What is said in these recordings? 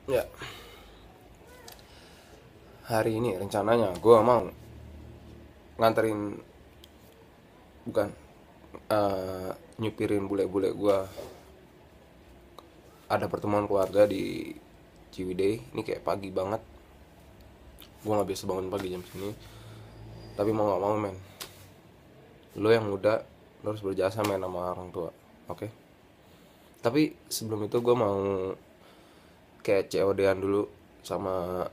Ya, hari ini rencananya gue mau nganterin, bukan, nyupirin bule-bule gue. Ada pertemuan keluarga di Ciwidey. Ini kayak pagi banget. Gue nggak biasa bangun pagi jam sini. Tapi mau nggak mau men, lo yang muda lo harus berjasa men sama orang tua, oke? Tapi sebelum itu gue mau kayak COD-an dulu sama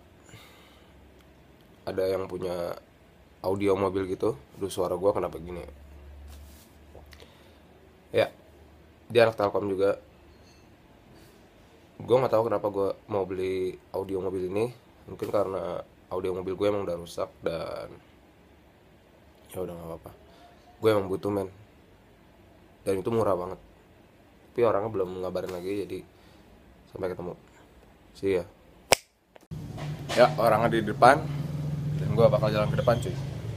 ada yang punya audio mobil gitu. Aduh, suara gue kenapa gini ya? Dia anak Telkom juga. Gue nggak tahu kenapa gue mau beli audio mobil ini. Mungkin karena audio mobil gue emang udah rusak dan ya udah nggak apa-apa. Gue emang butuh men, dan itu murah banget. Tapi orangnya belum ngabarin lagi, jadi sampai ketemu. See ya. Ya, orangnya di depan dan gue bakal jalan ke depan cuy.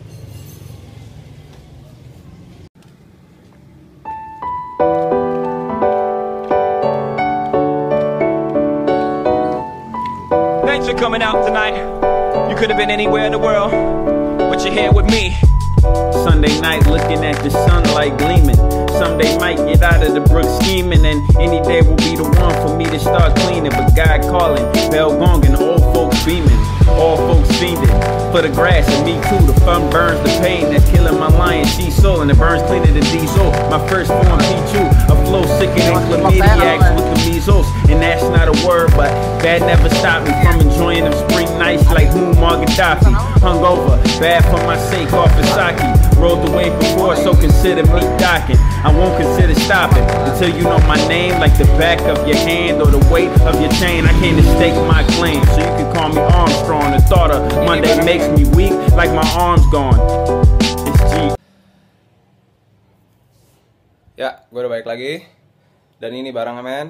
Thanks for coming out tonight. You could have been anywhere in the world, but you're here with me. Sunday night looking at the sunlight gleaming. Someday might get out of the brook scheming, and any day will be the one for me to start cleaning. But God calling, bell gonging, old folks beaming, all folks fiending for the grass and me too. The fun burns the pain that's killing my lion, she soul, and it burns cleaner than diesel. My first form P2, a flow sicker than chlamydiacs with the measles, and that's not a word, but that never stopped me from enjoying them spring nights like Muammar Gaddafi. Hungover, bad for my sake, off of sake. Rolled the wave before, so consider me docking. I won't consider stopping until you know my name like the back of your hand or the weight of your chain. I can't stake my claim, so you can call me Armstrong. The thought of Monday makes me weak like my arms gone. It's G. Ya, gue udah balik lagi. Dan ini barangnya men.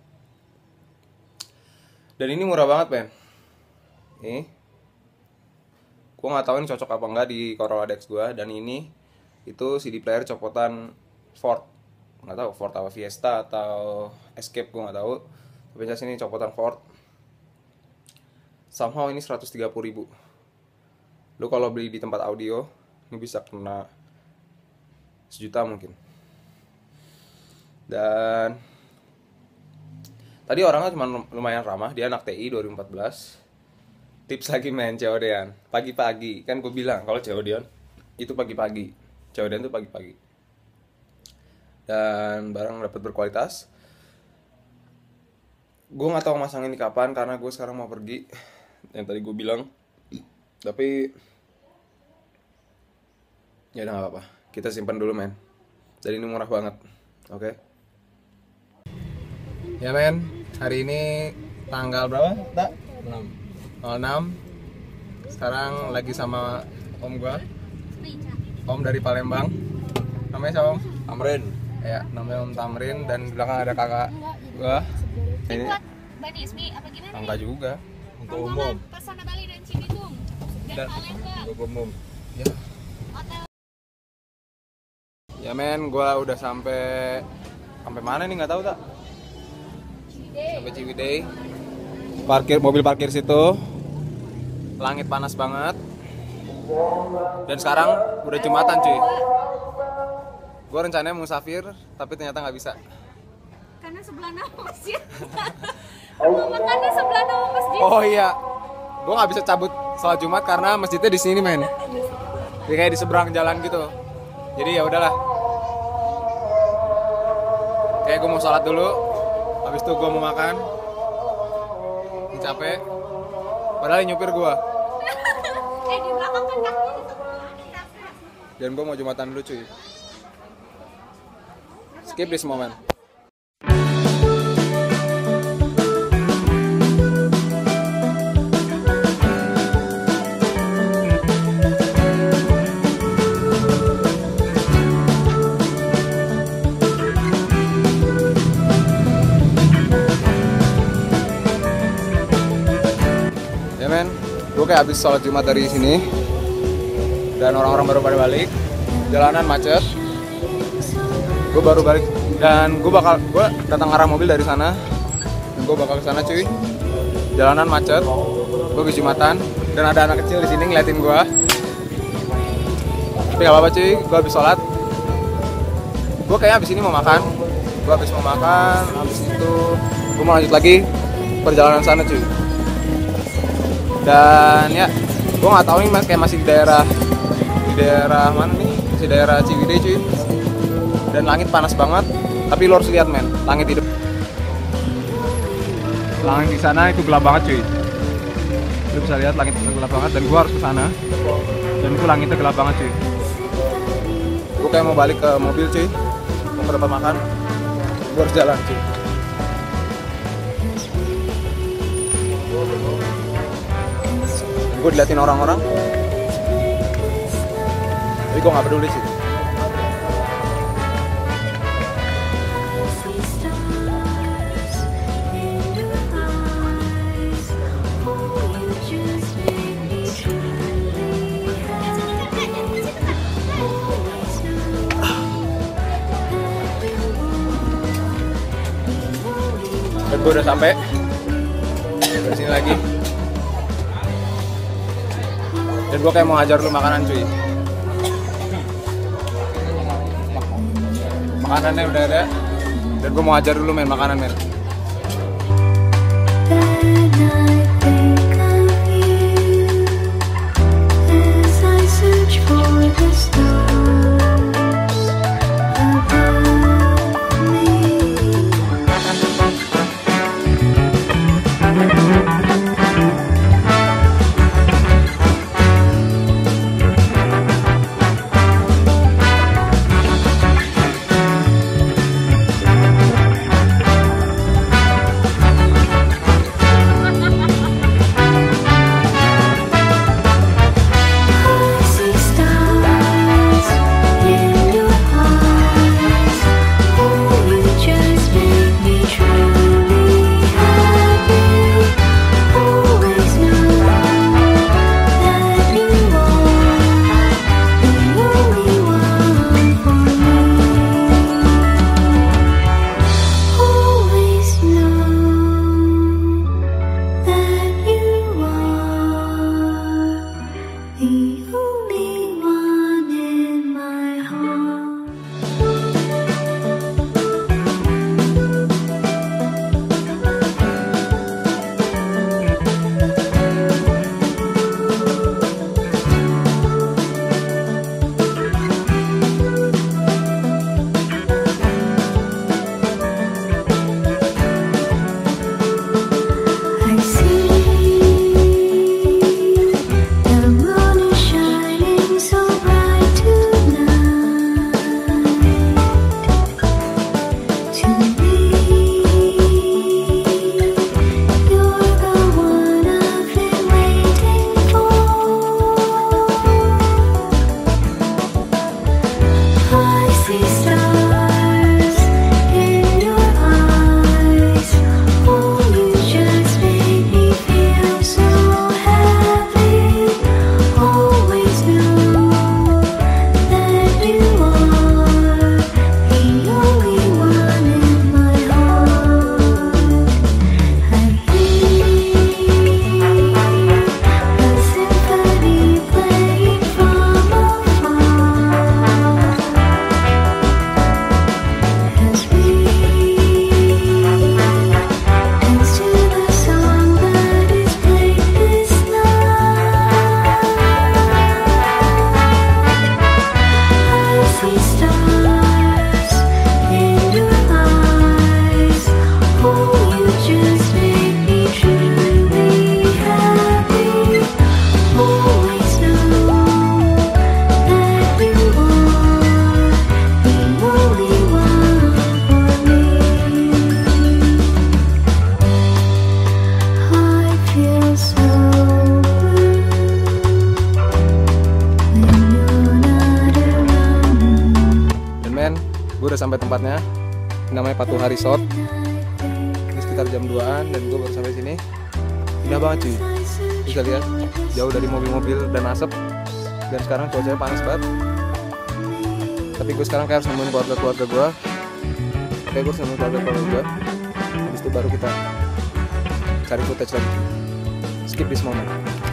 Dan ini murah banget men. Nih, gue nggak tahu ini cocok apa enggak di Corolla Dex gue. Dan ini itu CD player copotan Ford. Nggak tahu Ford apa Fiesta atau Escape, gue nggak tahu. Tapi jelas ini copotan Ford. Somehow ini 130.000. Lu kalau beli di tempat audio ini bisa kena 1 juta mungkin. Dan tadi orangnya cuma lumayan ramah. Dia anak TI 2014. Tips lagi main COD-an pagi-pagi. Kan gue bilang kalau COD-an itu pagi-pagi. COD-an itu pagi-pagi. Dan barang dapat berkualitas. Gue nggak tahu masang ini kapan karena gue sekarang mau pergi. Yang tadi gue bilang. Tapi ya udah nggak apa-apa. Kita simpan dulu men. Dan ini murah banget. Oke. Ya men, hari ini tanggal berapa? Tak? 06. Sekarang lagi sama om gua. Om dari Palembang. Namanya siapa om? Tamrin. Ya, namanya Om Tamrin. Dan di belakang ada kakak gua. Ini Mbak Nismi apa gimana enggak nih? juga. Untuk umum. Pesona Bali dan Cibitung dan Dan- Palembang. Untuk umum. Ya. Hotel Ya men, gua udah sampai mana nih nggak tahu tak? Sampai Ciwidey. Mobil parkir situ. Langit panas banget. Dan sekarang udah Jumatan cuy. Gue rencananya musafir, tapi ternyata nggak bisa. karena sebelah nama masjid. Rumah makannya sebelah nama masjid. Oh iya, gue nggak bisa cabut sholat Jumat karena masjidnya di sini men. Jadi kayak di seberang jalan gitu. Jadi ya udahlah. Kayak gue mau sholat dulu, habis itu gue mau makan. Capek. Padahal yang nyupir gue. Di belakang kan kakinya di sebelah. Dan gue mau Jumatan dulu cuy. Skip this moment. Ya men, gue kayak habis sholat Jumat dari sini. Dan orang-orang baru pada balik. Jalanan macet. Gue baru balik dan gue datang arah mobil dari sana dan gue bakal ke sana cuy. jalanan macet, gue habis Jumatan, dan ada anak kecil di sini ngeliatin gue. Tapi gak apa-apa cuy, gue habis sholat. Gue kayaknya habis ini mau makan. Gue habis mau makan, habis itu gue mau lanjut lagi perjalanan sana cuy. Dan ya, gue nggak tahu nih mas, kayak masih di daerah mana nih? Masih daerah Ciwidey cuy. Dan langit panas banget, tapi lo harus lihat men, langit di sana itu gelap banget cuy. Lo bisa lihat langit gelap banget, dan gue harus ke sana. Dan itu langitnya gelap banget cuy. Gue kayak mau balik ke mobil cuy, mau ke tempat makan. Gue harus jalan cuy. Gue diliatin orang-orang, tapi gue nggak peduli sih. Dan gue udah sampai dari sini lagi. Dan gue kayak mau ngajar lu makanan cuy. Makanannya udah ada. Dan gue mau ngajar dulu main makanan men. Gue udah sampai tempatnya, namanya Patuha Resort. Ini sekitar jam 2an dan gue baru sampai sini. Indah banget cuy, bisa lihat jauh dari mobil-mobil dan asap. Dan sekarang cuacanya panas banget. Tapi gue sekarang kayak harus nemuin keluarga gue. Kayak gue harus nemuin keluarga gue. Habis itu baru kita cari footage lagi. Skip this moment.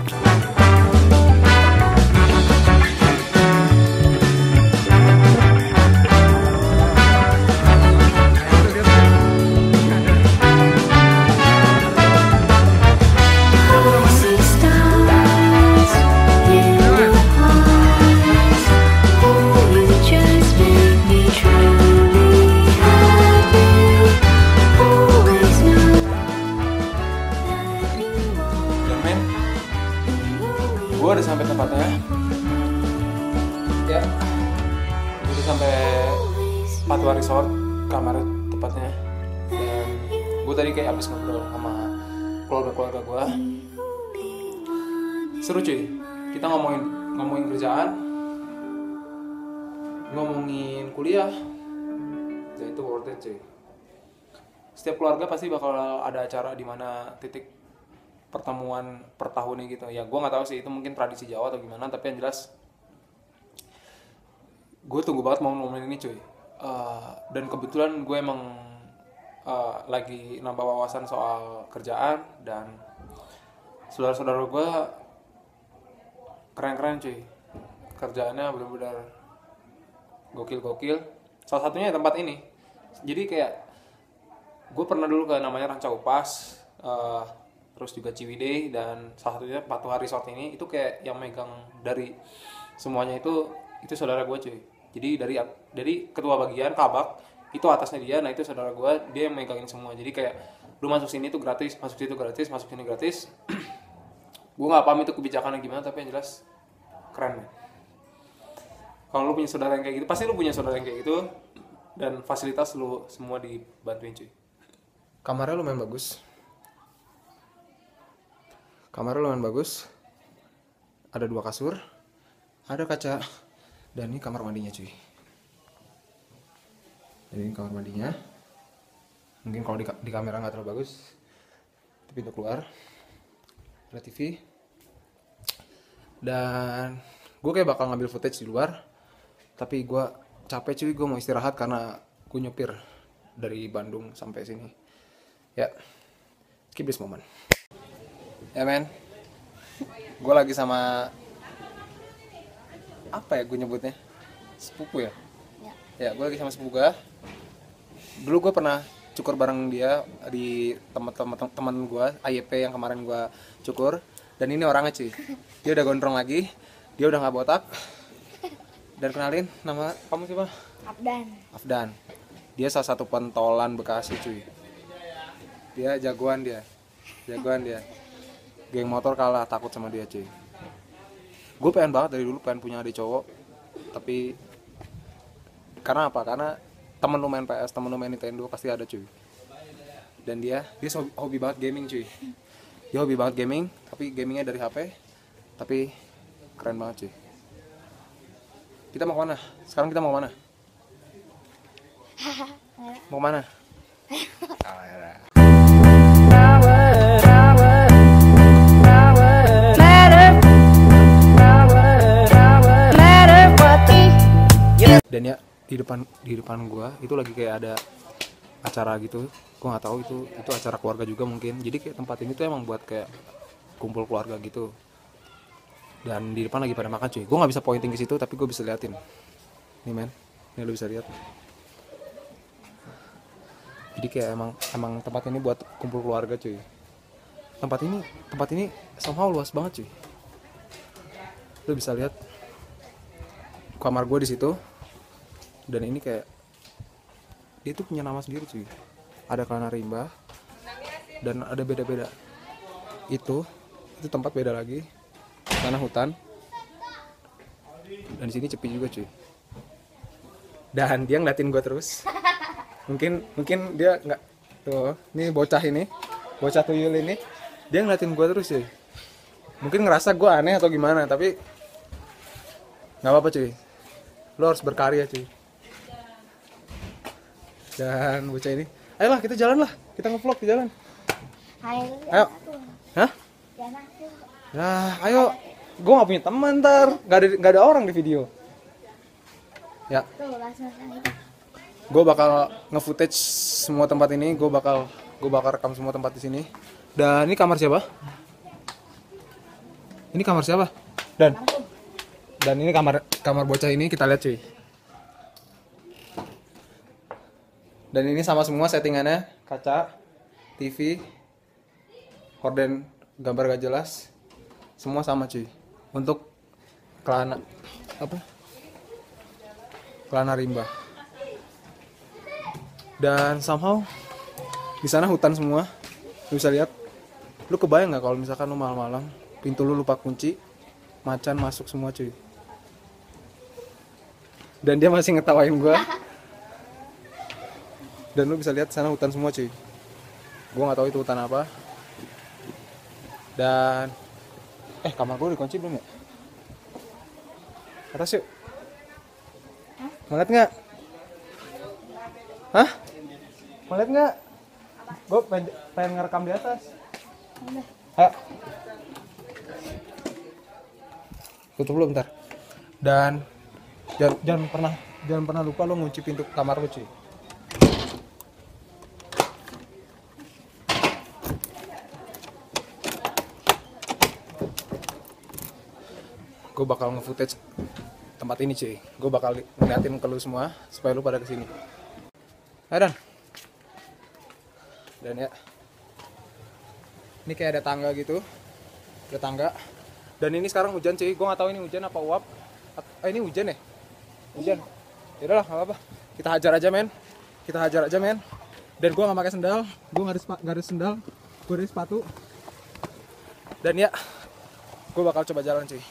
Gue udah sampai tempatnya ya, udah sampai Patwa Resort, kamarnya tepatnya. Dan gue tadi kayak abis ngobrol sama keluarga gue, seru cuy. Kita ngomongin kerjaan, ngomongin kuliah, dan itu worth it cuy. Setiap keluarga pasti bakal ada acara di mana titik pertemuan per tahunnya gitu ya. Gue nggak tahu sih itu mungkin tradisi Jawa atau gimana, tapi yang jelas gue tunggu banget momen ini cuy. Dan kebetulan gue emang lagi nambah wawasan soal kerjaan, dan saudara-saudara gue keren-keren cuy, kerjaannya benar-benar gokil. Salah satunya tempat ini. Jadi kayak gue pernah dulu ke namanya Ranca Upas, terus juga Ciwidey, dan salah satunya Patwa Resort ini. Itu kayak yang megang dari semuanya itu saudara gue cuy. Jadi dari ketua bagian kabak itu atasnya dia, nah itu saudara gue, dia yang megangin semua. Jadi kayak lu masuk sini tuh gratis, masuk situ gratis, masuk sini gratis. Gue nggak paham itu kebijakannya gimana, tapi yang jelas keren. Kalau lu punya saudara yang kayak gitu, pasti lu punya saudara yang kayak gitu, dan fasilitas lu semua dibantuin cuy. Kamarnya lumayan bagus. Ada 2 kasur, ada kaca, dan ini kamar mandinya cuy. Dan ini kamar mandinya. Mungkin kalau di kamera nggak terlalu bagus. Itu pintu keluar, ada TV. Dan gue kayak bakal ngambil footage di luar, tapi gue capek cuy, gue mau istirahat karena gue nyupir dari Bandung sampai sini. Ya, keep this moment. Ya men, gue lagi sama apa ya gue nyebutnya, sepupu ya? Ya, gue lagi sama sepupu gue. Dulu gue pernah cukur bareng dia di teman gue AYP yang kemarin gue cukur. Dan ini orangnya cuy, dia udah gondrong lagi, dia udah nggak botak. Dan kenalin, nama kamu siapa? Afdan. Dia salah satu pentolan Bekasi cuy. Dia jagoan dia. Geng motor kalah takut sama dia cuy. Gue pengen banget dari dulu pengen punya adik cowok, tapi karena apa? Karena temen lu main PS, temen lu main Nintendo pasti ada cuy. Dan dia hobi banget gaming cuy. Dia hobi banget gaming, tapi gamingnya dari HP. Tapi keren banget cuy. Kita mau kemana? Sekarang kita mau kemana? Mau kemana? Dan ya di depan gua itu lagi kayak ada acara gitu. Gua nggak tahu itu acara keluarga juga mungkin. Jadi kayak tempat ini tuh emang buat kayak kumpul keluarga gitu. Dan di depan lagi pada makan cuy. Gue nggak bisa pointing ke situ, tapi gue bisa liatin. Nih men, ini lo bisa lihat. Jadi kayak emang tempat ini buat kumpul keluarga cuy. Tempat ini somehow luas banget cuy. Lo bisa lihat kamar gue di situ. Dan ini kayak dia tuh punya nama sendiri cuy. Ada Kelana Rimba dan ada beda-beda. Itu tempat beda lagi. Tanah hutan. Dan di sini sepi juga cuy. Dan dia ngeliatin gue terus. Mungkin dia nggak tuh. Ini bocah tuyul ini, dia ngeliatin gue terus cuy. Mungkin ngerasa gue aneh atau gimana, tapi nggak apa-apa cuy. Lo harus berkarya cuy. Dan bocah ini, ayolah kita jalan lah, kita nge-vlog di jalan. Ayo. Hah? Nah, ayo. Gue gak punya teman ntar, gak ada orang di video. Ya. Gue bakal nge-footage semua tempat ini, gue bakal rekam semua tempat di sini. Dan ini kamar siapa? Ini kamar siapa? Dan ini kamar bocah ini, kita lihat cuy. Dan ini sama semua settingannya, kaca, TV, horden gambar gak jelas, semua sama cuy. Untuk kelana kelana rimba. Dan somehow di sana hutan semua. Lu bisa lihat. Lu kebayang nggak kalau misalkan lu malam-malam pintu lu lupa kunci, macan masuk semua cuy. Dan dia masih ngetawain gua. Dan lu bisa lihat sana hutan semua cuy. Gua nggak tahu itu hutan apa. Dan kamar gua dikunci belum ya? Atas yuk. Mau lihat nggak? Hah? Mau lihat nggak? Gue pengen ngerekam di atas. Ayo. Tutup dulu bentar. Dan jangan pernah lupa lo ngunci pintu kamar lo cuy. Gue bakal nge-footage tempat ini cuy. Gue bakal ngeliatin ke lu semua supaya lu pada kesini. Ayo dan ya, ini kayak ada tangga gitu, ada tangga. Dan ini sekarang hujan cuy. Gue nggak tahu ini hujan apa uap. Ini hujan ya? Hujan. Yaudah lah, nggak apa-apa. Kita hajar aja men. Dan gue nggak pakai sendal. Gue nggak ada sendal. Gue ada sepatu. Dan ya, gue bakal coba jalan cuy.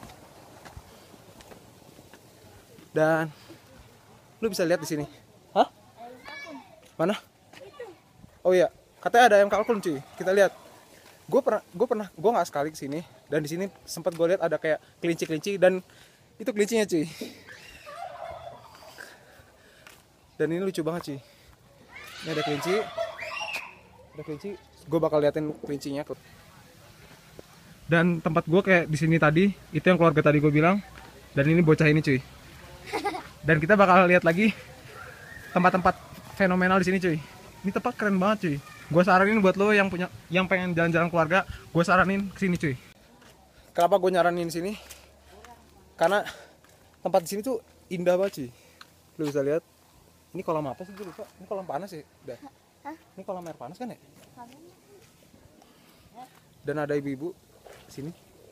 Dan lu bisa lihat di sini. Hah? Mana? Oh iya, katanya ada ayam kalkun cuy. Kita lihat. Gue nggak sekali kesini. Dan di sini sempat gue lihat ada kayak kelinci dan itu kelincinya cuy. Dan ini lucu banget cuy. Ini ada kelinci. Gue bakal liatin kelincinya. Dan tempat gue kayak di sini tadi, itu yang keluarga tadi gue bilang. Dan ini bocah ini cuy. Dan kita bakal lihat lagi tempat-tempat fenomenal di sini cuy. Ini tempat keren banget cuy. Gue saranin buat lo yang pengen jalan-jalan keluarga, gue saranin kesini cuy. Kenapa gue nyaranin sini? Karena tempat di sini tuh indah banget cuy. Lo bisa lihat. Ini kolam apa sih gue lupa? Ini kolam panas ya? Udah. Ini kolam air panas kan ya? Dan ada ibu-ibu sini.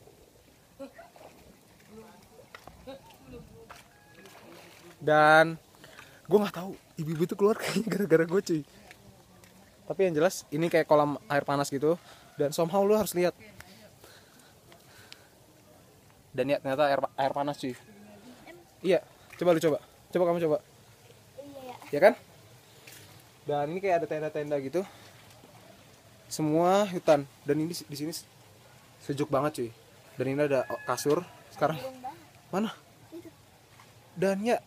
Dan gue nggak tahu ibu-ibu itu keluar kayaknya gara-gara gue cuy. Tapi yang jelas ini kayak kolam air panas gitu. Dan somehow lu harus lihat. Dan ya ternyata air panas cuy. Iya, coba lu coba. Coba kamu coba. Ya kan? Dan ini kayak ada tenda-tenda gitu. Semua hutan. Dan ini di sini sejuk banget cuy. Dan ini ada kasur. Sekarang mana? Dan ya,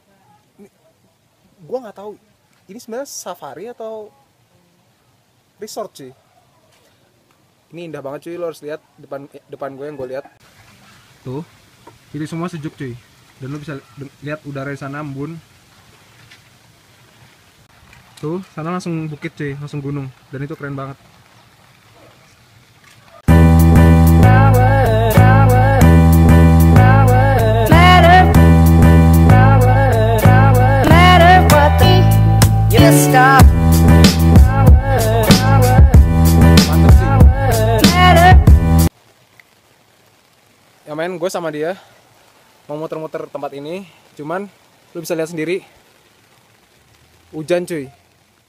gue nggak tahu. Ini sebenarnya safari atau resort cuy. Ini indah banget cuy. Lo harus lihat depan gue yang gue lihat. Tuh, ini semua sejuk cuy. Dan lo bisa lihat udara di sana embun. Tuh, sana langsung bukit cuy, langsung gunung. Dan itu keren banget. Ya main gue sama dia mau muter-muter tempat ini, cuman lu bisa lihat sendiri hujan cuy.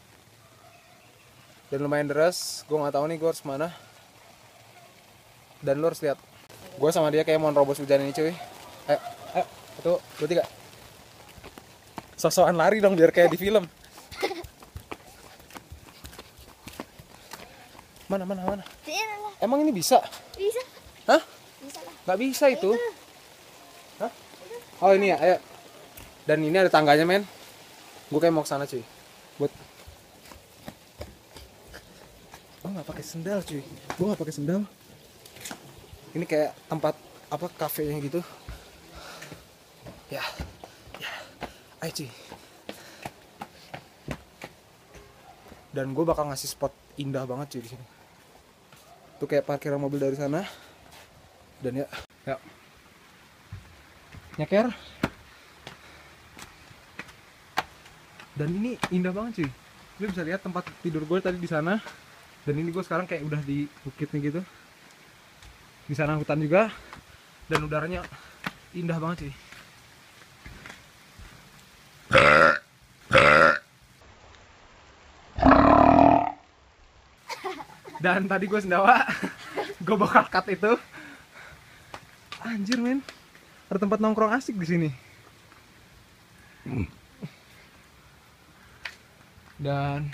Dan lumayan deras, gue nggak tahu nih gue harus mana. Dan lu harus lihat, gue sama dia kayak mau nerobos hujan ini cuy. Ayo, 1, 2, 3. Sosokan lari dong biar kayak di film. Mana? Emang ini bisa? Bisa. Hah? Bisa lah. Nggak bisa itu. Hah? Oh ini ya, ayo. Dan ini ada tangganya men. Gue kayak mau ke sana cuy. Buat gue nggak pakai sendal cuy. Ini kayak tempat apa kafenya gitu. Ya. Ayo cuy. Dan gue bakal ngasih spot indah banget cuy di sini. Tuh kayak parkiran mobil dari sana. Dan ya nyeker. Dan ini indah banget cuy. Lu bisa lihat tempat tidur gue tadi di sana. Dan ini gue sekarang kayak udah di bukit nih gitu. Di sana hutan juga. Dan udaranya indah banget cuy. Dan tadi gue sendawa. Gue bakal cut itu. Anjir men. Ada tempat nongkrong asik di sini. Dan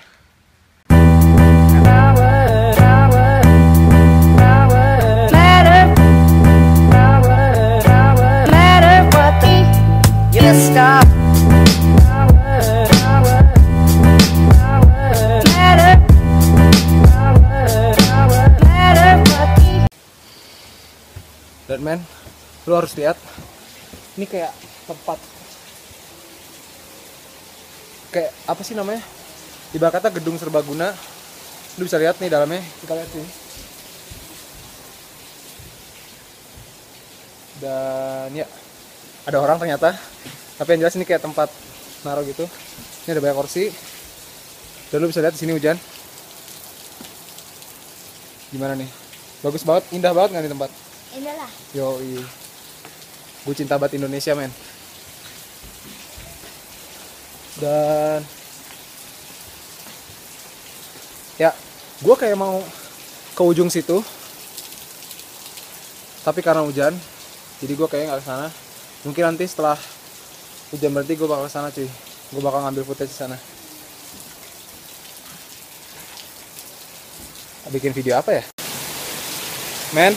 men, lu harus lihat. Ini kayak tempat kayak apa sih namanya? Ibarat kata gedung serbaguna. Lu bisa lihat nih dalamnya. Kita lihat sini. Dan ya, ada orang ternyata. Tapi yang jelas ini kayak tempat naruh gitu. Ini ada banyak kursi. Dan lu bisa lihat di sini hujan. Gimana nih? Bagus banget, indah banget nggak nih tempat? Indah lah. Yoi. Gue cinta banget Indonesia men. Dan ya, gue kayak mau ke ujung situ, tapi karena hujan, jadi gue kayaknya nggak ke sana. Mungkin nanti setelah hujan berarti gue bakal ke sana cuy. Gue bakal ngambil footage di sana. Bikin video apa ya? Men,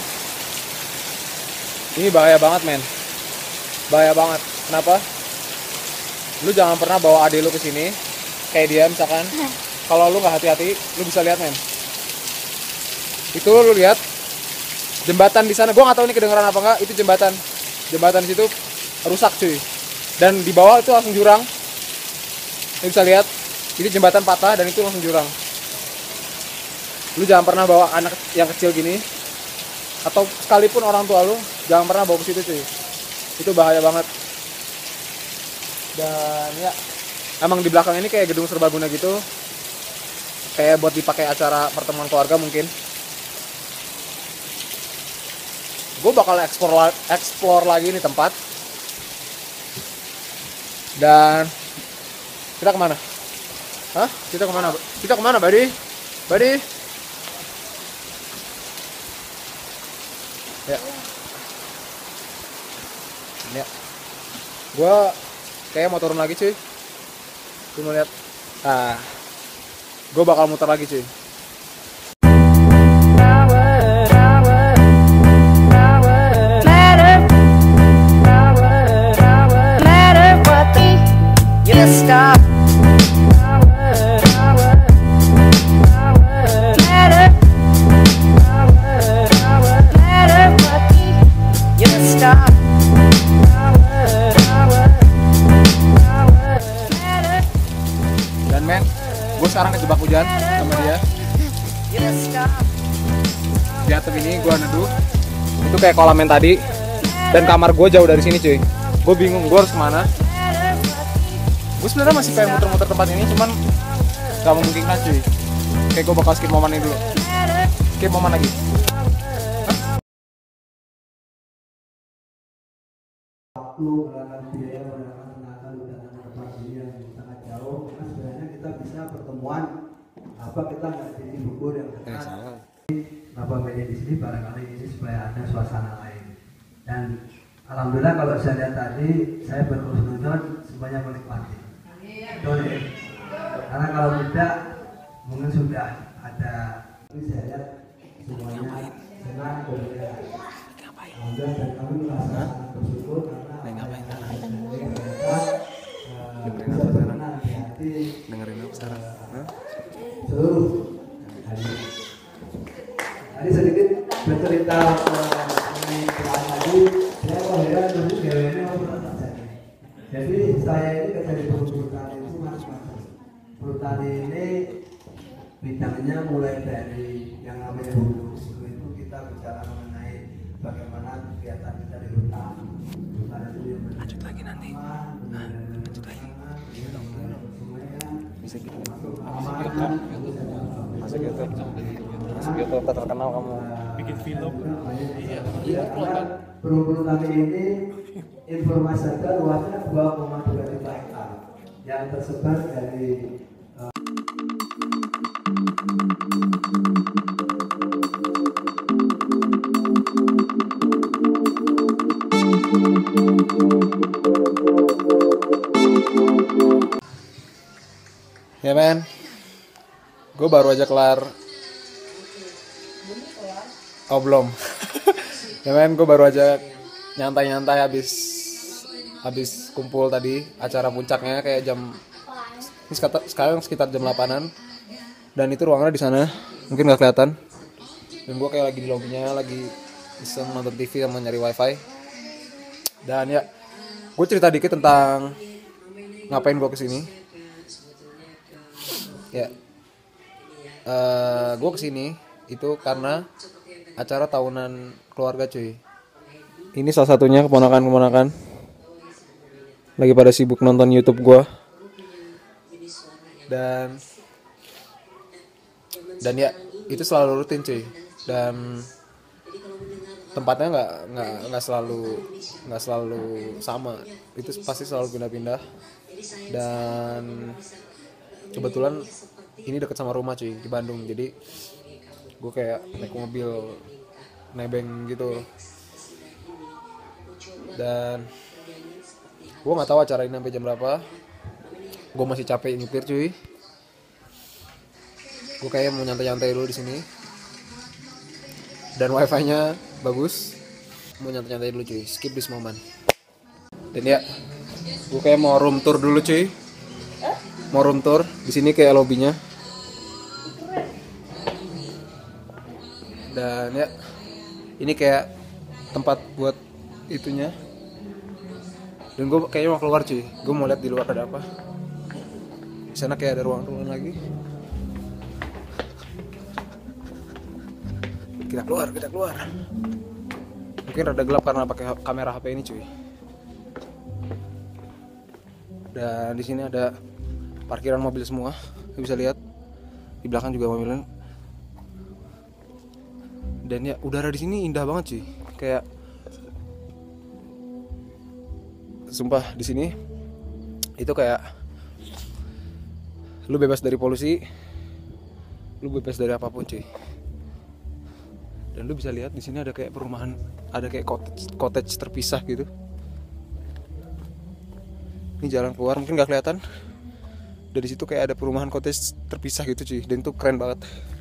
ini bahaya banget men. Bahaya banget. Kenapa? Lu jangan pernah bawa adik lu ke sini. Kayak dia misalkan. Kalau lu nggak hati-hati, lu bisa lihat men. Itu lu lihat jembatan di sana. Gua nggak tahu ini kedengeran apa nggak. Itu jembatan. Jembatan di situ rusak cuy. Dan di bawah itu langsung jurang. Lu bisa lihat. Ini jembatan patah dan itu langsung jurang. Lu jangan pernah bawa anak yang kecil gini. Atau sekalipun orang tua lu, jangan pernah bawa ke situ cuy. Itu bahaya banget. Dan ya, emang di belakang ini kayak gedung serbaguna gitu. Kayak buat dipakai acara pertemuan keluarga mungkin. Gue bakal explore lagi nih tempat. Dan kita kemana? Hah? Kita kemana? Kita kemana, buddy? Buddy? Ya. Ya. Gue kayak mau turun lagi cuy. Gue mau lihat. Ah. Gue bakal muter lagi cuy. Dan men, gue sekarang kejebak hujan sama dia. Di atap ini gue neduh. Itu kayak kolam yang tadi. Dan kamar gue jauh dari sini cuy. Gue bingung gue harus kemana. Gue sebenarnya masih pengen muter-muter tempat ini, cuman gak memungkinkan cuy. Kayak gue bakal skip momen ini dulu. Skip momen lagi. Waktu, menggunakan biaya, menggunakan tenaga, datang ke tempat ini yang sangat jauh. Karena sebenarnya kita bisa pertemuan. Apa kita nggak di Bogor yang dekat? Kenapa milih di sini? Barangkali ini supaya ada suasana lain. Dan alhamdulillah kalau saya lihat tadi, saya berkhusnuzon semuanya menikmati. Betul ya? Karena kalau tidak, mungkin sudah ada. Tapi saya lihat semuanya senang, berbeda. Alhamdulillah dan kami merasa sangat bersyukur karena dengerin apa sekarang? seluruh tadi sedikit bercerita mengenai Quran tadi. Saya kok heran dulu GWN apa terjadi. Jadi saya ini kerja di perhutani itu macam-macam. Perhutani ini bidangnya mulai dari yang namanya hulu itu nanti. Lanjut lagi. Bisa gitu. Masuk YouTube terkenal kamu. Bikin film. Iya. Perumpungan kami ini informasi saja luasnya 2,2 juta hektar yang tersebar dari ya men, gue baru aja kelar. Oh belum. Ya men, gue baru aja nyantai-nyantai habis kumpul tadi, acara puncaknya kayak jam ini sekarang sekitar jam 8-an. Dan itu ruangannya di sana, mungkin nggak kelihatan. Dan gue kayak lagi di lobbynya, lagi iseng nonton TV sama nyari wifi. Dan ya, gue cerita dikit tentang ngapain gue kesini. Ya, gue kesini itu karena acara tahunan keluarga cuy. Ini salah satunya keponakan lagi pada sibuk nonton YouTube gue. Dan ya itu selalu rutin cuy. Dan tempatnya nggak selalu sama. Itu pasti selalu pindah-pindah. Dan kebetulan ini deket sama rumah cuy, di Bandung. Jadi gue kayak naik mobil nebeng gitu. Dan gue nggak tahu acara ini sampai jam berapa. Gue masih capek nyupir cuy. Gue kayak mau nyantai-nyantai dulu di sini. Dan wifi-nya bagus. Mau nyantai-nyantai dulu cuy. Skip this moment. Dan ya, gue kayak mau room tour dulu cuy. Mau room tour. Di sini kayak lobbynya. Dan ya, ini kayak tempat buat itunya. Dan gue kayaknya mau keluar cuy. Gue mau lihat di luar ada apa. Di sana kayak ada ruang-ruangan lagi. Kita keluar. Mungkin rada gelap karena pakai kamera HP ini cuy. Dan di sini ada parkiran mobil semua. Lu bisa lihat. Di belakang juga mobilnya. Dan ya udara di sini indah banget cuy. Kayak sumpah di sini itu kayak lu bebas dari polusi, lu bebas dari apapun cuy. Dan lu bisa lihat di sini ada kayak perumahan, ada kayak cottage terpisah gitu. Ini jalan keluar mungkin nggak kelihatan. Dari situ kayak ada perumahan cottage terpisah gitu cuy. Dan itu keren banget.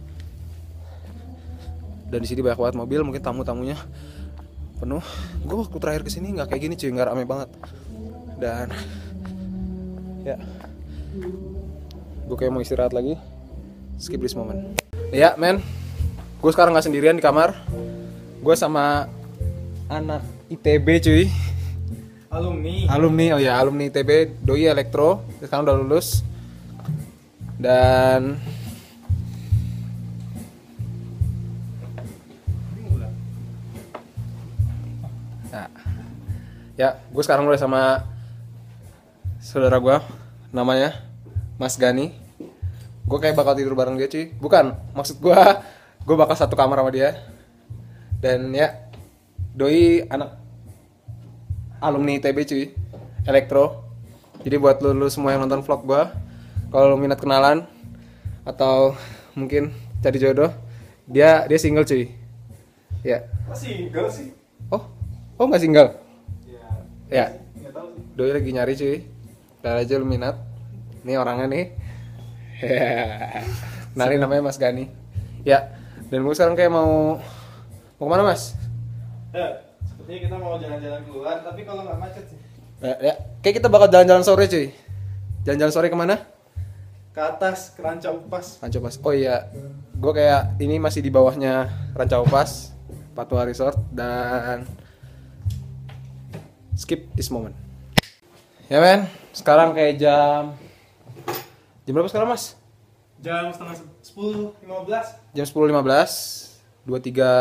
Dan di sini banyak banget mobil, mungkin tamu-tamunya penuh. Gue waktu terakhir kesini nggak kayak gini cuy, nggak rame banget. Dan ya, gue kayak mau istirahat lagi. Skip this moment. Ya men, gue sekarang nggak sendirian di kamar. Gue sama anak ITB cuy. Alumni, oh ya alumni ITB, doi elektro. Sekarang udah lulus. Dan nah, ya, gue sekarang mulai sama saudara gue, namanya Mas Gani. Gue kayak bakal tidur bareng dia cuy. Bukan, maksud gue bakal satu kamar sama dia. Dan ya, doi anak alumni ITB cuy, elektro. Jadi buat lu semua yang nonton vlog gue, kalau lu minat kenalan atau mungkin cari jodoh, dia single cuy. Ya. Single sih. Oh nggak single? Ya. Nggak tahu sih. Doi lagi nyari cuy. Kalau aja lu minat. Ini orangnya nih. Nari namanya Mas Gani. Ya. Dan gue sekarang kayak mau kemana Mas? Sepertinya kita mau jalan-jalan keluar, tapi kalau nggak macet sih. Ya. Kayak kita bakal jalan-jalan sore cuy. Jalan-jalan sore kemana? Ke atas, ke Ranca Upas. Ranca Upas. Oh iya. Gue kayak ini masih di bawahnya Ranca Upas, Patwa Resort. Dan skip this moment. Ya men, sekarang kayak jam berapa sekarang Mas? Jam setengah 10:15. Jam 10.15,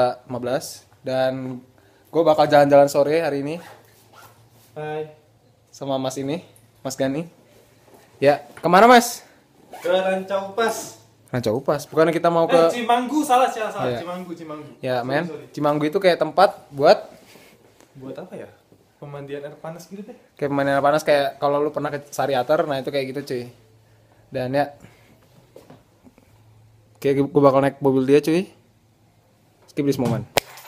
23.15. Dan gue bakal jalan-jalan sore hari ini. Hai. sama Mas ini, Mas Gani. Ya, kemana Mas? Ke Rancau Pas. Rancau Upas. Bukannya kita mau ke Cimanggu, salah. Iya. Cimanggu. ya men, Sorry. Cimanggu itu kayak tempat buat Buat apa ya? Pemandian air panas gitu deh. kayak pemandian air panas, kayak kalau lu pernah ke Sariater, nah itu kayak gitu cuy. Dan ya, kayak gue bakal naik mobil dia cuy. Skip this moment.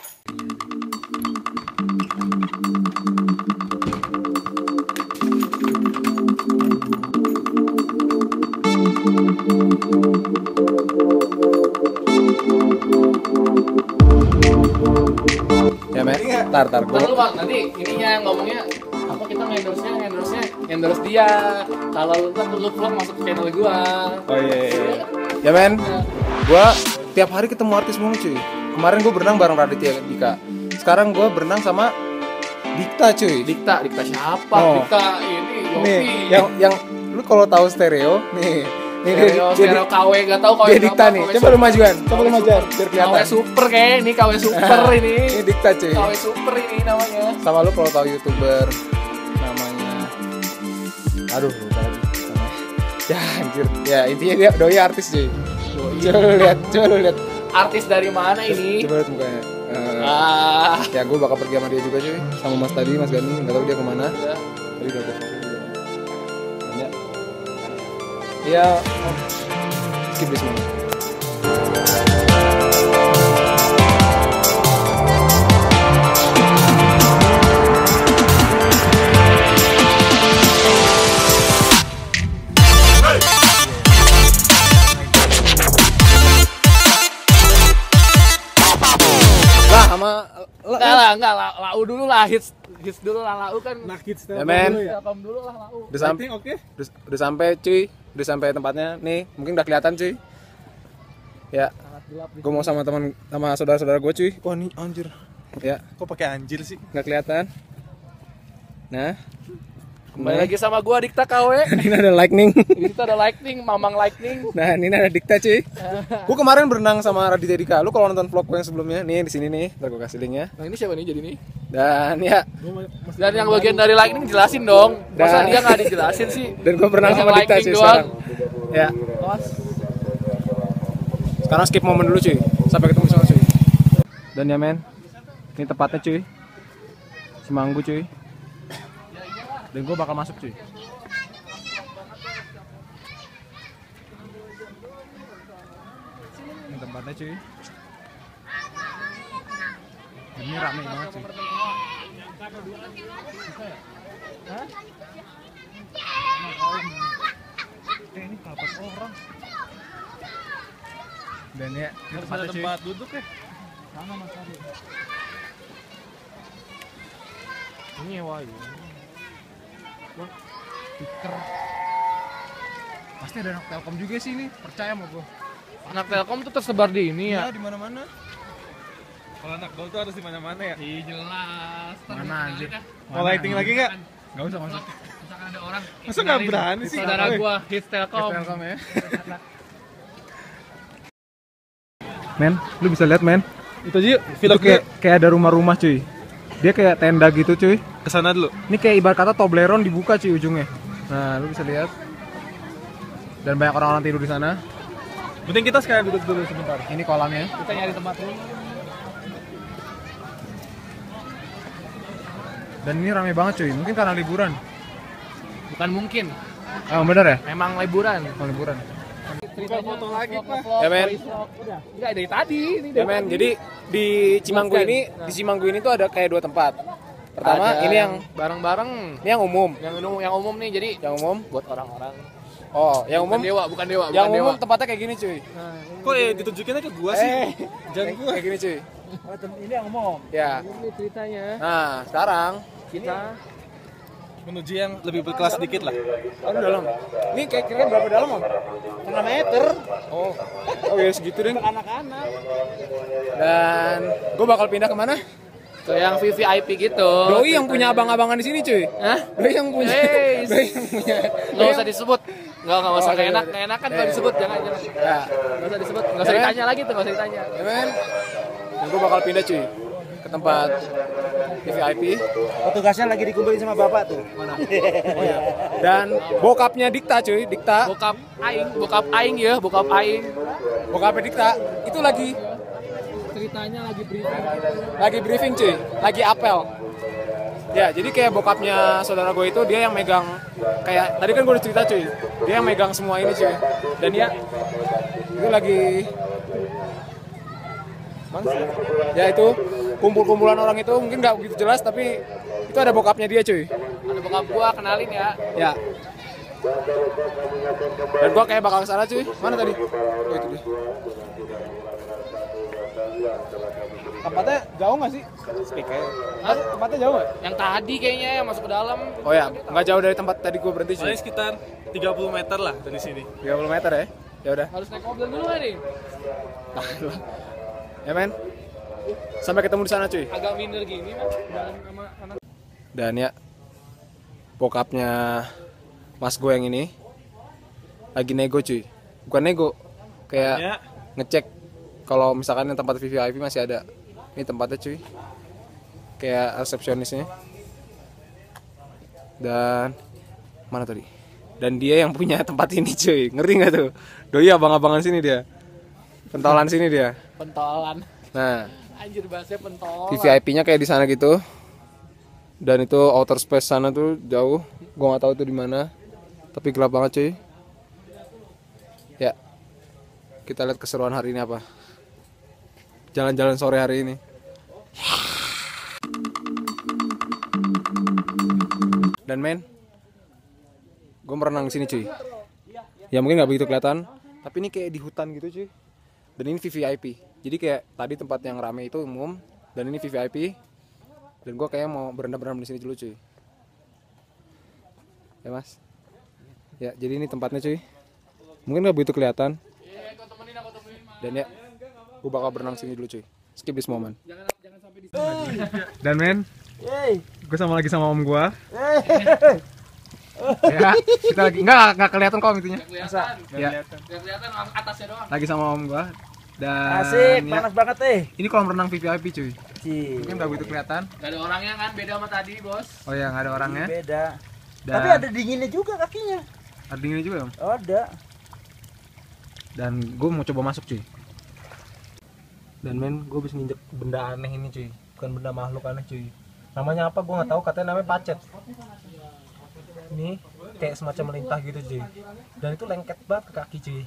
Ya men, tar gue. Lu Bang, nanti ininya ngomongnya apa, kita ngendorse dia. Kalau lu ntar lu vlog masuk ke channel gua. Oh iya. Ya men, gua tiap hari ketemu artis mulu cuy. Kemarin gua berenang bareng Raditya Dika. Sekarang gua berenang sama Dikta cuy. Dikta siapa? Oh. Dikta ini Nih, Yopi. yang lu kalau tahu stereo, nih Stereo KW gak tahu KW dia Dikta berapa, nih. KW Coba lu majuan, biar KW kelihatan. super kayak ini, KW super ini. Ini Dikta cuy. KW super ini namanya. Sama lu kalau tahu YouTuber namanya, aduh lupa lagi namanya. Ya anjir, ya intinya dia doi artis cuy. Coba lu lihat. Artis dari mana ini? Coba lihat mukanya. Ya gue bakal pergi sama dia juga cuy, sama Mas tadi, Mas Gani, nggak tahu dia kemana. Tadi udah gue tanya. Iya, skip this moment. Enggak lah, lau dulu lah, hits dulu lah, lau kan. Nah, hits Ya men, Welcome dulu lah lau. udah sampai, udah sampai cuy, udah sampai tempatnya. Nih, mungkin udah kelihatan cuy. Ya, gue mau sama saudara-saudara gue cuy. Wah nih anjir. Ya, Kok pakai anjir sih? nggak kelihatan. Nah, Kembali lagi sama gua Dikta KW. ini ada lightning. Kita ada lightning, Mamang lightning. Nah, ini ada Dikta cuy. Gue kemarin berenang sama Raditya Dika. Lu kalau nonton vlog gue yang sebelumnya, nih di sini nih, ntar gue kasih linknya. Nah, ini siapa nih jadi nih? Dan ya, Dan yang bagian dari lightning jelasin dong. Masa Dan- dia nggak dijelasin sih? dan gue berenang Yang sama Dikta lightning cuy doang. sekarang. Ya, sekarang skip momen dulu cuy. Sampai ketemu sama cuy. Dan ya men, ini tepatnya cuy. Cimanggu cuy. Dan gue bakal masuk cuy. Ini tempatnya cuy. Ini rame banget cuy. Ini dapat orang. Dan ya, ini tempatnya cuy. Tempat duduk ya? Sana Mas Ari. Ini wah. Wah, stiker. Pasti ada anak Telkom juga sih ini, percaya sama gua. Anak Telkom tuh tersebar di ini ya. Di mana-mana. Kalau anak gaul tuh harus di mana-mana ya? Iya jelas. Mana anjir? Mau lighting lagi nggak? Enggak usah masuk. Misalkan ada orang. Masa nggak berani sih? Saudara Woi. gua hits Telkom. Telkom ya. Men, lu bisa lihat men. Itu aja Itu kayak ada rumah-rumah cuy. Dia kayak tenda gitu cuy. kesana dulu. Ini kayak ibarat kata Toblerone dibuka cuy ujungnya. Nah, lu bisa lihat. Dan banyak orang-orang tidur di sana. Penting kita sekalian duduk dulu sebentar. Ini kolamnya. Kita nyari tempat dulu. Dan ini ramai banget cuy. Mungkin karena liburan. Bukan mungkin. Oh, bener ya? Memang liburan. Oh, liburan. Foto lagi, Pak. Ya, men. Udah. Enggak dari tadi. Ini Ya men, jadi di Cimanggu ini tuh ada kayak dua tempat. Pertama, Ada ini yang bareng-bareng. ini yang umum. Yang umum nih, jadi Yang umum. buat orang-orang. Oh, yang Bukan umum. dewa, bukan dewa, Yang bukan umum dewa. tempatnya kayak gini cuy. Kok ya ditunjukinnya ke gua sih? Jangan gua. Kayak gini cuy. Ini yang umum. Ya. Ini ceritanya. Nah, sekarang Kita Menuju yang lebih berkelas sedikit lah. aduh dalam. Ini kayak kira berapa dalam, Om? 5 meter. Oh. Oh ya segitu deh. Anak-anak. Dan gue bakal pindah kemana? ke yang VVIP gitu. Doi yang punya abang-abangan di sini cuy. Hah? Doi yang punya. Hey, Doi yang punya. Nggak usah disebut. Nggak usah Oh, nggak iya, enak, iya. nggak enakan kalau disebut, jangan. Ya. Nggak usah disebut, nggak usah Ya, men. ditanya lagi tuh, nggak usah ditanya. Ya men. Dan gue bakal pindah cuy. ke tempat VIP. Petugasnya lagi dikumpulin sama bapak tuh. Mana? Oh ya. Dan bokapnya Dikta cuy, Dikta. Bokap aing ya, bokap aing. Bokapnya Dikta itu lagi Ceritanya lagi briefing. lagi briefing cuy, lagi apel. Ya, jadi kayak bokapnya saudara gue itu dia yang megang kayak tadi kan gue udah cerita cuy, dia yang megang semua ini cuy. Dan dia itu lagi mana sih? Ya itu kumpul-kumpulan orang itu mungkin nggak begitu jelas tapi itu ada bokapnya dia cuy. Ada bokap gua, kenalin ya. Ya. Dan gua kayak bakal kesana cuy. Mana tadi? Oh itu dia. Tempatnya jauh nggak sih? Speaker. Tempatnya jauh nggak? Yang tadi kayaknya yang masuk ke dalam. Oh ya, nggak jauh dari tempat tadi gua berhenti cuy. Paling sekitar 30 meter lah dari sini. 30 meter ya. Ya udah. Harus naik mobil dulu nggak nih? Ya men. Sampai ketemu di sana cuy. Agak minder gini mah. Jalan sama kanan. Dan ya bokapnya mas gue yang ini lagi nego cuy. Bukan nego, kayak ngecek kalau misalkan yang tempat VIP masih ada. Ini tempatnya cuy, kayak resepsionisnya. Dan mana tadi? Dan dia yang punya tempat ini cuy. Ngeri nggak tuh? Doi abang-abangan sini dia, pentolan sini dia. Pentolan. Nah, Anjir bahasanya pentolan. VIP-nya kayak di sana gitu. Dan itu outer space sana tuh jauh. Gua nggak tahu itu di mana. Tapi gelap banget cuy. Ya. Kita lihat keseruan hari ini apa. Jalan-jalan sore hari ini. Dan men, gue merenang di sini cuy. Ya mungkin nggak begitu kelihatan, tapi ini kayak di hutan gitu cuy. Dan ini VVIP. Jadi kayak tadi tempat yang rame itu umum, dan ini VVIP. Dan gue kayak mau berendam-berendam di sini dulu cuy. Ya mas. Ya jadi ini tempatnya cuy. Mungkin nggak begitu kelihatan. Dan ya, gue bakal berenang sini dulu cuy. Skip this moment. Jangan sampai di Dan men, gue lagi sama om gue. Ya, kita lagi nggak kelihatan kok itunya. Ya, kelihatan atasnya doang. lagi sama om gue. Dan Asik, ya, panas banget ini kolam renang VVIP cuy. Cih. Mungkin nggak begitu kelihatan. Gak ada orangnya kan, beda sama tadi bos. Oh ya, nggak ada orangnya. Beda. Dan Tapi ada dinginnya juga kakinya. ada dinginnya juga om. Ada. Dan gue mau coba masuk cuy. Dan men, gue bisa nginjek benda aneh ini cuy. Bukan benda makhluk aneh cuy. Namanya apa gue nggak tahu, katanya namanya pacet. Ini kayak semacam melintah gitu cuy. Dan itu lengket banget ke kaki cuy.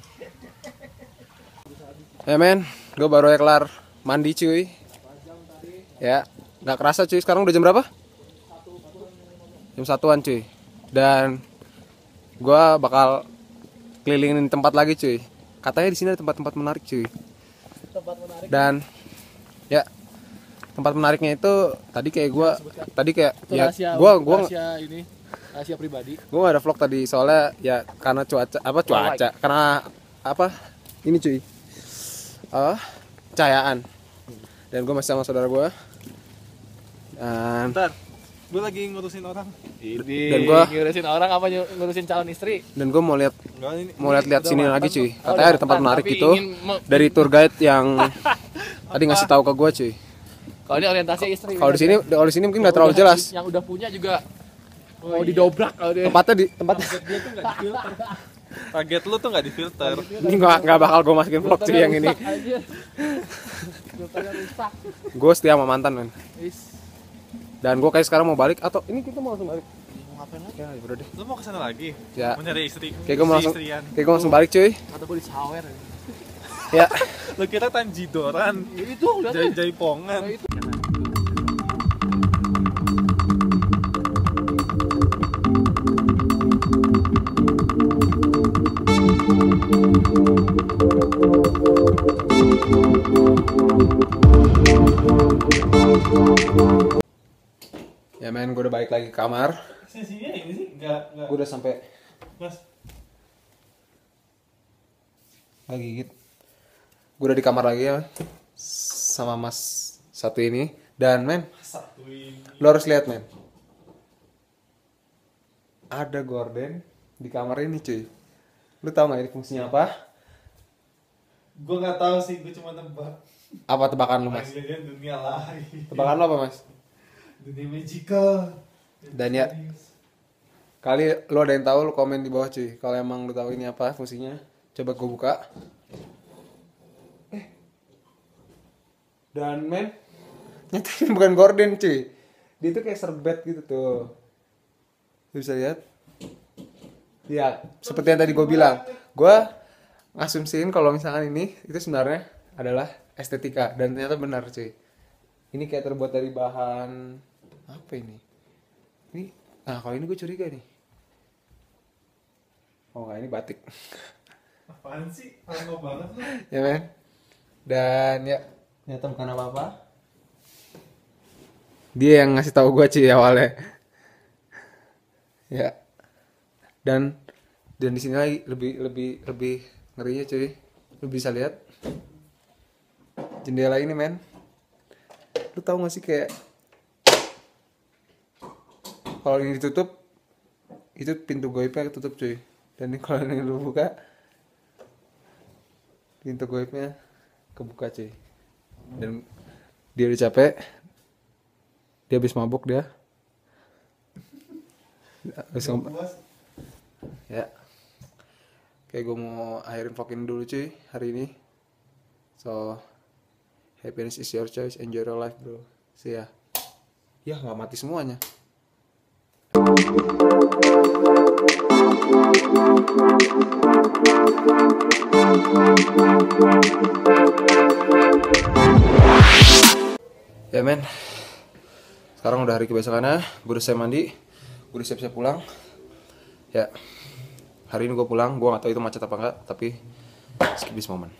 Ya men, gue baru aja kelar mandi cuy. Ya, nggak kerasa cuy. Sekarang udah jam berapa? Jam 1-an cuy. Dan gue bakal kelilingin tempat lagi cuy. Katanya di sini ada tempat-tempat menarik cuy. Dan ya tempat menariknya itu tadi kayak gue ya gue rahasia pribadi. gue gak ada vlog tadi soalnya ya karena cuaca karena apa ini cuy cahayaan. Dan gue masih sama saudara gue. Dan Bentar, gue lagi ngurusin orang. Dan gua ngurusin orang apa ngurusin calon istri? Dan gue mau lihat sini lagi cuy. Katanya ada tempat menarik tapi gitu dari tour guide yang tadi ngasih tahu ke gue cuy. Kalau ini orientasi istri. Kalau di sini mungkin nggak terlalu jelas. Yang udah punya juga mau didobrak kalau dia. Tempatnya Dia tuh nggak difilter. Target lu tuh nggak difilter. ini nggak bakal gue masukin vlog cuy yang ini. Filternya rusak. Gue setia sama mantan men. Is. Dan gue kayak sekarang mau balik atau ini kita mau langsung balik. Mau ngapain lagi? Ya bro deh. Lu mau kesana lagi? Ya. Mau nyari istri? Kayak gue Istri-istrian. langsung balik cuy. Atau gue di sawer. Ya. Lu kira tanjidoran? Itu udah Jaipongan. Ya men, gue udah balik lagi ke kamar. Sisinya ini sih nggak. Gue udah sampai Mas, lagi gigit. Gue udah di kamar lagi ya sama mas satu ini. Dan men, satu ini. lo harus lihat men, ada gorden di kamar ini cuy. Lu tau gak ini fungsinya apa? Gue nggak tahu sih, gue cuma nebak. Apa tebakan lu, Mas? Jangan dunia lain. Tebakan lu apa, Mas? Dunia magical. Dan ya, kali lu ada yang tahu, lu komen di bawah cuy. Kalau emang lu tahu ini apa fungsinya, coba gue buka. Dan men, nyata ini bukan gorden cuy. Dia tuh kayak serbet gitu tuh. Lu bisa lihat? Ya, seperti yang tadi gue bilang. Gue ngasumsiin kalau misalkan ini itu sebenarnya adalah estetika, dan ternyata benar cuy. Ini kayak terbuat dari bahan apa ini? Nah kalau ini gue curiga nih. Oh nggak, ini batik. Apaan sih? Parno banget lu. Ya men. Dan ya ternyata bukan apa-apa. Dia yang ngasih tahu gue cuy awalnya. Ya. Dan di sini lagi lebih ngerinya cuy. Lu bisa lihat jendela ini men. Lu tahu gak sih kayak kalau ini ditutup itu pintu goibnya ketutup cuy. Dan ini kalau ini lu buka pintu goibnya kebuka cuy. Dan dia udah capek, dia habis mabuk dia. Habis ya. Kayak gue mau akhirin vlog ini dulu cuy hari ini. So happiness is your choice, enjoy your life bro. See ya. Ya nggak mati semuanya. Ya men, sekarang udah hari kebesokannya, gue udah selesai mandi, gue udah siap-siap pulang. Ya, hari ini gue pulang, gue gak tahu itu macet apa enggak, tapi skip this moment.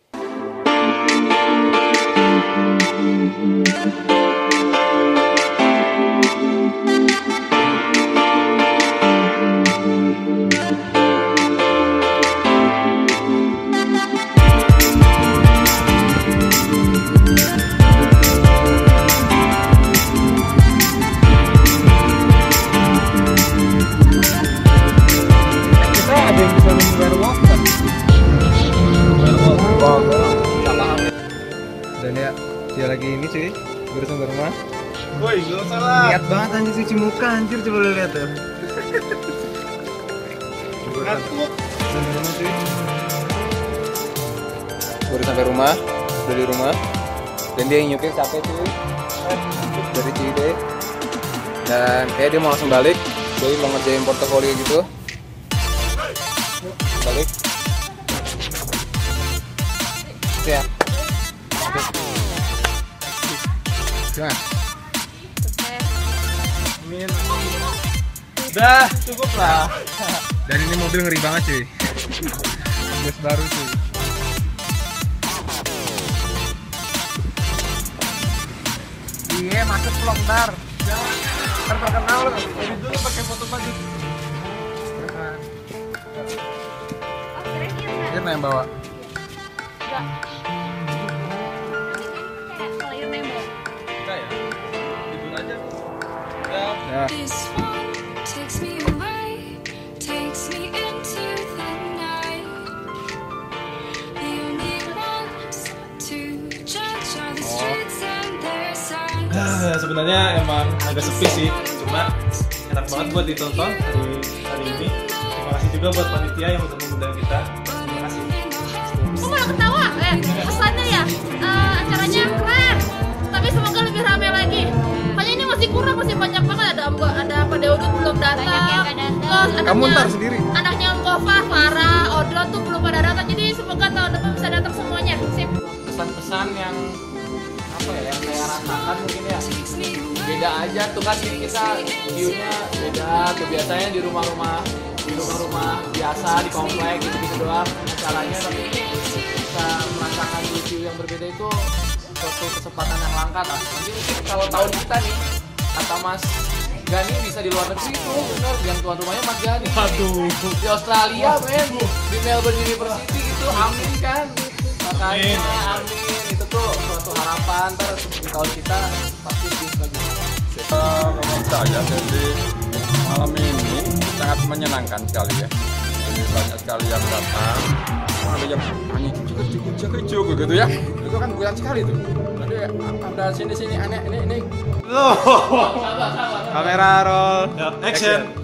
Dan ya, dia lagi ini cuy, berusaha ke rumah. Woi, gak salah. Lihat banget anjir cuci muka anjir, coba lu lihat tuh. Ngantuk. Baru sampai rumah, udah di rumah. Dan dia yang nyupir capek cuy. Dari Cide. Dan kayak dia mau langsung balik. Dia mau ngerjain portofolio gitu. Balik. Ya. Gimana? Amin. Udah, cukup lah. Dan ini mobil ngeri banget cuy. Bus baru cuy. Iya, masuk vlog ntar. Terkenal loh. Jadi dulu pakai foto baju. Dia yang bawa. Enggak ya? Tidur aja. Ya. This one takes me away, takes me into the night. The only ones to judge are the streets and their signs. Sebenarnya emang agak sepi sih, cuma enak banget buat ditonton hari ini. Terima kasih juga buat panitia yang udah mengundang kita. Terima kasih. Kok malah ketawa? Pesannya ya, acaranya keren. Tapi semoga lebih ramai lagi. Hanya ini masih kurang, masih banyak banget. Ada Pak Deodut belum datang. Terus Kamu ntar sendiri. Anaknya Om Gova, Farah, Odro tuh belum pada datang. Jadi semoga tahun depan bisa datang semuanya. Sip. Pesan-pesan yang apa ya, yang saya rasakan mungkin ya beda aja tuh kan, kita view-nya beda tuh. Biasanya di rumah-rumah biasa di komplek gitu doang acaranya, tapi bisa merasakan view yang berbeda itu suatu kesempatan yang langka. Nah, nanti mungkin kalau tahun kita nih kata Mas Gani bisa di luar negeri itu bener, yang tuan rumahnya Mas Gani. Waduh. Di Australia men, di Melbourne University gitu, amin kan. Makanya amin, itu tuh suatu harapan ntar di tahun kita pasti lebih bagus. Menurut saya jadi malam ini sangat menyenangkan sekali ya. banyak sekali yang datang. Ada yang hanya cukup gitu ya. Itu kan bukan sekali tuh. Jadi ada sini aneh ini. Kamera roll. Ya, action.